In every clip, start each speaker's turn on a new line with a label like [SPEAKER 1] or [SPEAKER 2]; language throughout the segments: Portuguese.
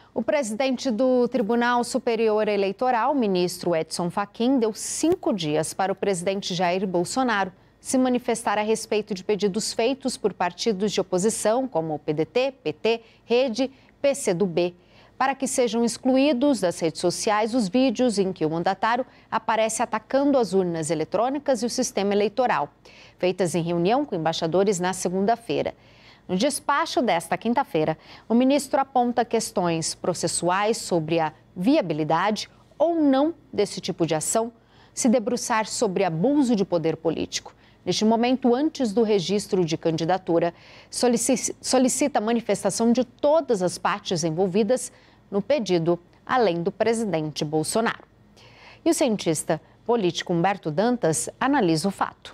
[SPEAKER 1] O presidente do Tribunal Superior Eleitoral, ministro Edson Fachin, deu 5 dias para o presidente Jair Bolsonaro se manifestar a respeito de pedidos feitos por partidos de oposição, como o PDT, PT, Rede, PCdoB, para que sejam excluídos das redes sociais os vídeos em que o mandatário aparece atacando as urnas eletrônicas e o sistema eleitoral, feitas em reunião com embaixadores na segunda-feira. No despacho desta quinta-feira, o ministro aponta questões processuais sobre a viabilidade ou não desse tipo de ação, se debruçar sobre abuso de poder político. Neste momento, antes do registro de candidatura, solicita a manifestação de todas as partes envolvidas no pedido, além do presidente Bolsonaro. E o cientista político Humberto Dantas analisa o fato.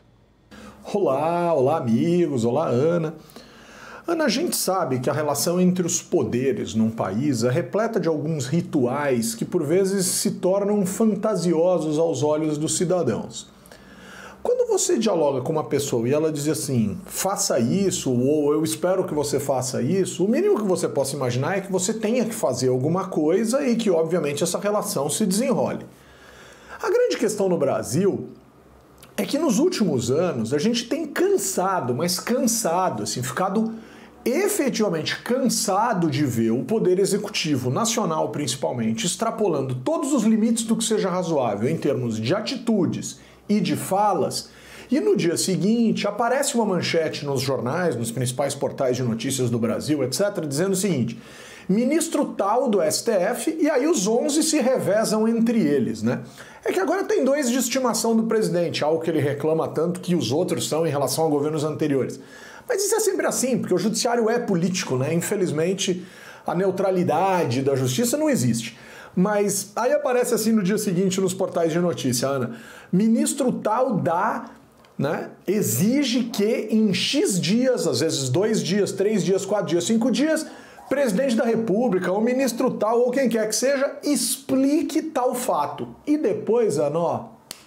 [SPEAKER 2] Olá amigos, olá Ana. Ana, a gente sabe que a relação entre os poderes num país é repleta de alguns rituais que por vezes se tornam fantasiosos aos olhos dos cidadãos. Quando você dialoga com uma pessoa e ela diz assim, faça isso, ou eu espero que você faça isso, o mínimo que você possa imaginar é que você tenha que fazer alguma coisa e que, obviamente, essa relação se desenrole. A grande questão no Brasil é que nos últimos anos a gente tem cansado, mas cansado, assim, ficado efetivamente cansado de ver o Poder Executivo Nacional, principalmente, extrapolando todos os limites do que seja razoável em termos de atitudes e de falas, e no dia seguinte aparece uma manchete nos jornais, nos principais portais de notícias do Brasil, etc., dizendo o seguinte, ministro tal do STF, e aí os 11 se revezam entre eles, né? É que agora tem 2 de estimação do presidente, algo que ele reclama tanto que os outros são em relação a governos anteriores. Mas isso é sempre assim, porque o judiciário é político, né? Infelizmente, a neutralidade da justiça não existe. Mas aí aparece assim no dia seguinte nos portais de notícia, Ana, ministro tal da, né, exige que em X dias, às vezes 2 dias, 3 dias, 4 dias, 5 dias, presidente da República, ou ministro tal, ou quem quer que seja, explique tal fato. E depois, Ana, ó,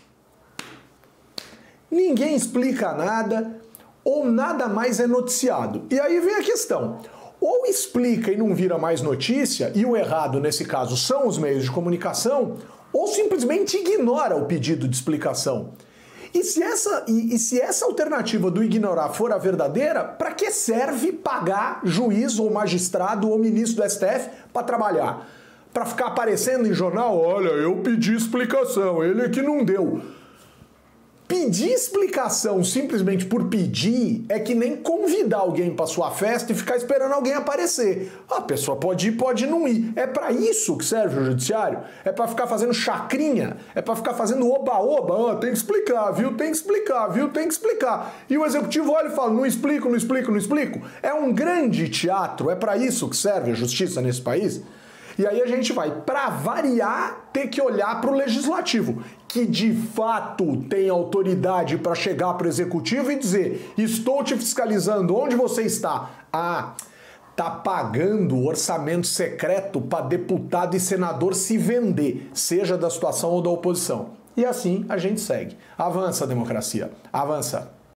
[SPEAKER 2] ninguém explica nada, ou nada mais é noticiado. E aí vem a questão. Ou explica e não vira mais notícia, e o errado nesse caso são os meios de comunicação, ou simplesmente ignora o pedido de explicação. E se essa alternativa do ignorar for a verdadeira, para que serve pagar juiz ou magistrado ou ministro do STF para trabalhar? Para ficar aparecendo em jornal, olha, eu pedi explicação, ele é que não deu. Pedir explicação simplesmente por pedir é que nem convidar alguém para sua festa e ficar esperando alguém aparecer. A pessoa pode ir, pode não ir. É para isso que serve o judiciário? É para ficar fazendo chacrinha? É para ficar fazendo oba-oba? Tem que explicar, viu? Tem que explicar, viu? Tem que explicar. E o executivo olha e fala, não explico, não explico, não explico. É um grande teatro, é para isso que serve a justiça nesse país? E aí a gente vai, para variar, ter que olhar para o legislativo, que de fato tem autoridade para chegar para o executivo e dizer, estou te fiscalizando, onde você está? Ah, tá pagando orçamento secreto para deputado e senador se vender, seja da situação ou da oposição. E assim a gente segue. Avança a democracia, avança.